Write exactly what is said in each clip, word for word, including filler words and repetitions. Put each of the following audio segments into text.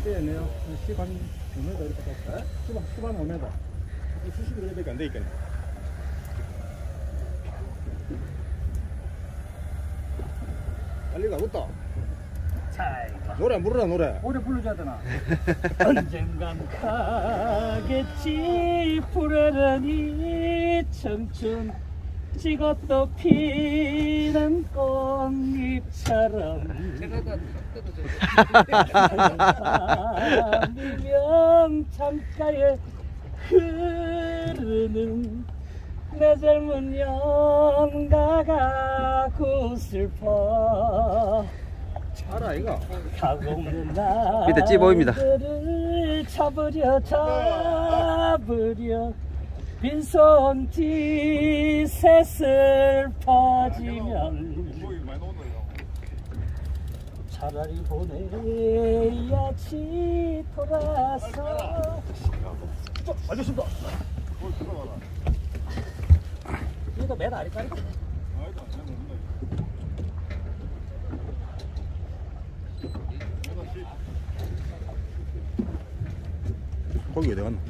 때였네요. 십한 오 미터 이렇게 됐어요. 십한 오 미터. 수십이 그래밖에 안 되겠네. 빨리 가겠다. 노래 안 부르라 노래. 노래 부르자 되나? 언젠간 가겠지 푸르르니 청춘 찍었도 피는 꽃잎처럼 미명 창가에 흐르는 내 젊은 연가가 구슬퍼 알아 이거. 가없는 밑에 찌 보입니다. 나들을 잡으려 잡으려 빈손 뒤셋을 퍼지면 차라리 보내야지 돌아서. 알겠습니다. 이거 매 아리까리. 거기 어디 갔나?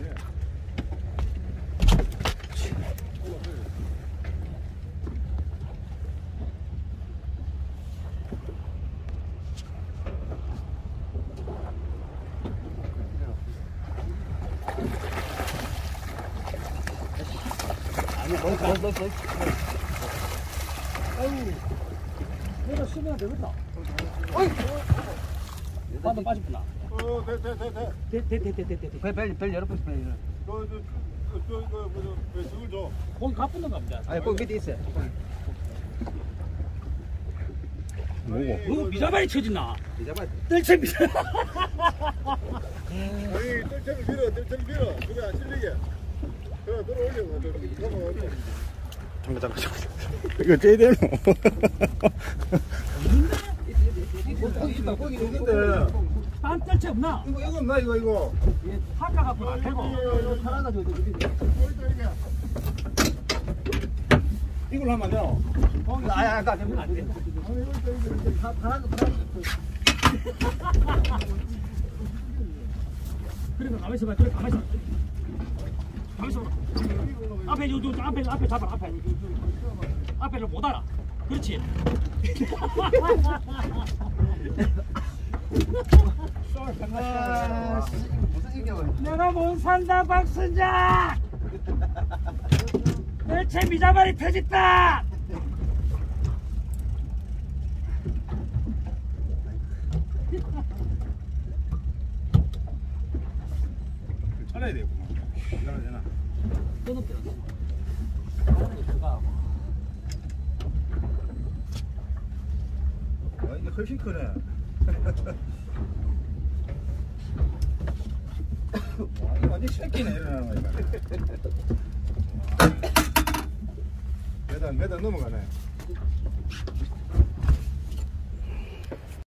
아니 뭐 뭐 뭐 뭐. 아유, 내가 쓰면 되겠다. 어이, 반도 빠졌구나. 어, 돼, 돼, 돼, 돼. 돼, 돼, 돼, 돼, 돼, 돼. 벨, 벨, 벨 열어보시, 벨. 저, 저, 저, 저, 저, 저, 저, 저걸 줘. 거기 가뿐는가 보자. 아니 거기 밑에 있어요. 뭐고? 이거 미자발이 쳐진나? 미자발. 뜰채 미자. 아니, 뜰채를 밀어, 뜰채를 밀어. 그래, 안 실리게. 그래, 들어 올려. 잠깐, 잠깐, 잠깐. 이거 째야 되노? 거기 있다. 거기 있는데. 딴 뜰채 없나? 이거 이거 없나 이거 이거. 하가 갖고 안 되고. 살아가지고 이걸로 하면 안 돼요. 거기 아예 아까 되면 안 된다. 그러니까 가만히 있어봐. 그래 가만히 있어. 가만히 있어. 앞에 요, 요 앞에 앞에 잡아 앞에. 앞에를 못 알아. 그렇지. 아, 무슨 얘기야? 내가 못 산다 박순자. 뜰채 미자발이 펴졌다. 잘라야 되겠구만. 잘라야 되나? 너는 빼었어. 나는 그거 하고. 아, 이게 훨씬 크네. 와, 이거 완전 새끼네, 이러는 거니까. 매달, 매달 넘어가네.